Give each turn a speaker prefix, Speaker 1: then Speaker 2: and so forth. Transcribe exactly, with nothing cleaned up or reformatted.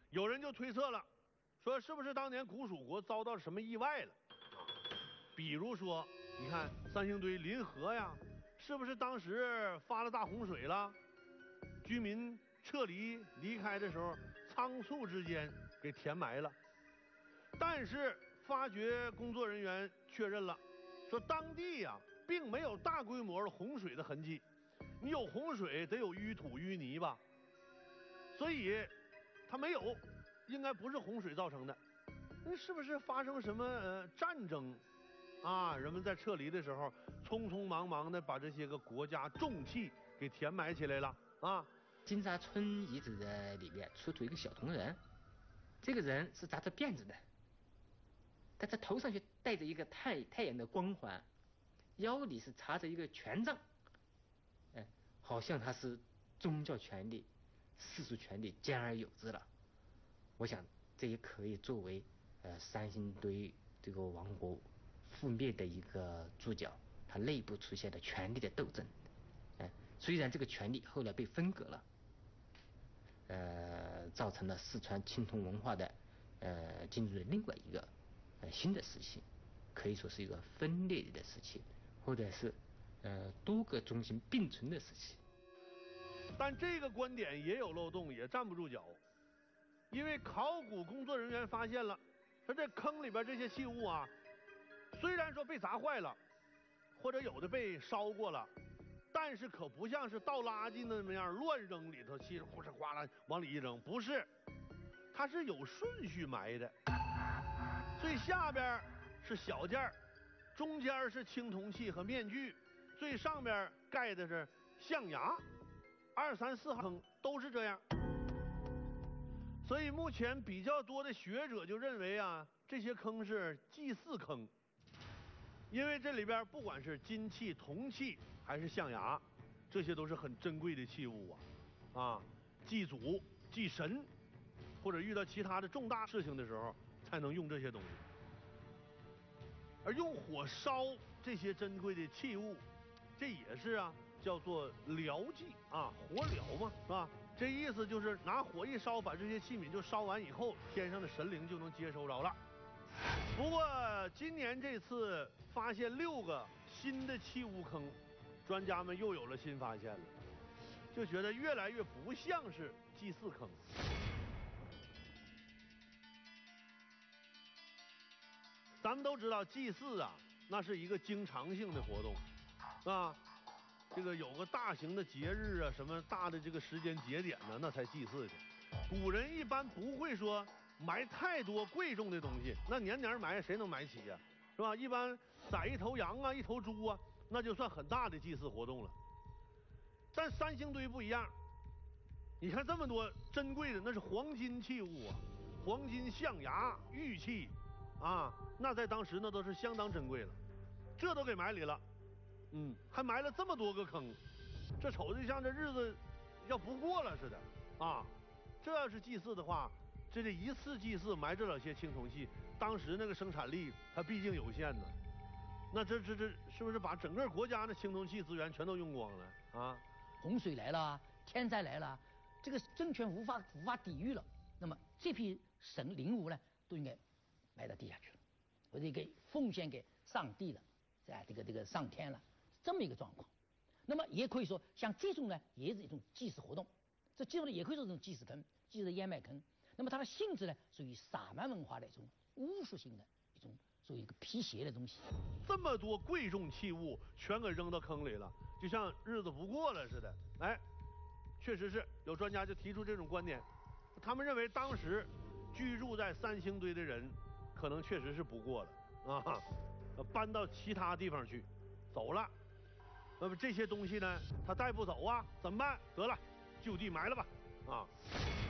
Speaker 1: 有人就推测了，说是不是当年古蜀国遭到什么意外了？比如说，你看三星堆临河呀，是不是当时发了大洪水了？居民撤离离开的时候，仓促之间给填埋了。但是发掘工作人员确认了，说当地呀、啊、并没有大规模的洪水的痕迹。你有洪水得有淤土淤泥吧，所以它没有，应该不是洪水造成的。那是不是发生什么呃战争啊？人们在撤离的时候匆匆忙忙的把这些个国家重器给填埋起来了啊？
Speaker 2: 金沙村遗址的里面出土一个小铜人，这个人是扎着辫子的，他在头上却戴着一个太太阳的光环，腰里是插着一个权杖，哎，好像他是宗教权力、世俗权力兼而有之了。我想这也可以作为呃三星堆这个王国覆灭的一个注脚，它内部出现了权力的斗争。哎，虽然这个权力后来被分割了。呃，造成了四川青铜文化的呃进入了另外一个呃新的时期，可以说是一个分裂的时期，或者是呃多个中心并存的时期。
Speaker 1: 但这个观点也有漏洞，也站不住脚，因为考古工作人员发现了，说这坑里边这些器物啊，虽然说被砸坏了，或者有的被烧过了。但是可不像是倒垃圾那么样乱扔里头，气呼哧哗啦往里一扔，不是，它是有顺序埋的。最下边是小件儿，中间是青铜器和面具，最上边盖的是象牙，二三四坑都是这样。所以目前比较多的学者就认为啊，这些坑是祭祀坑。因为这里边不管是金器、铜器还是象牙，这些都是很珍贵的器物啊，啊，祭祖、祭神，或者遇到其他的重大事情的时候，才能用这些东西。而用火烧这些珍贵的器物，这也是啊，叫做燎祭啊，火燎嘛，是吧？这意思就是拿火一烧，把这些器皿就烧完以后，天上的神灵就能接收着了。不过今年这次发现六个新的器物坑，专家们又有了新发现了，就觉得越来越不像是祭祀坑。咱们都知道祭祀啊，那是一个经常性的活动，啊，这个有个大型的节日啊，什么大的这个时间节点呢，那才祭祀去。古人一般不会说埋太多贵重的东西，那年年埋谁能埋齐呀、啊？是吧？一般宰一头羊啊，一头猪啊，那就算很大的祭祀活动了。但三星堆不一样，你看这么多珍贵的，那是黄金器物啊，黄金、象牙、玉器啊，那在当时那都是相当珍贵了，这都给埋里了，嗯，还埋了这么多个坑，这瞅着像这日子要不过了似的啊。这要是祭祀的话，这这一次祭祀埋这老些青铜器，当时那个生产力它毕竟有限呢，那这这这是不是把整个国家的青铜器资源全都用光了啊？
Speaker 3: 洪水来了，天灾来了，这个政权无法无法抵御了，那么这批神灵物呢，都应该埋到地下去了，或者给奉献给上帝了，在这个这个上天了，这么一个状况。那么也可以说，像这种呢，也是一种祭祀活动。这祭祀呢，也可以说是一种祭祀坑，祭祀烟脉坑。那么它的性质呢，属于萨满文化的一种巫术性的一种，属于一个辟邪的东西。
Speaker 1: 这么多贵重器物全给扔到坑里了，就像日子不过了似的。哎，确实是有专家就提出这种观点，他们认为当时居住在三星堆的人，可能确实是不过了啊，搬到其他地方去，走了。那么这些东西呢，他带不走啊，怎么办？得了，就地埋了吧，啊。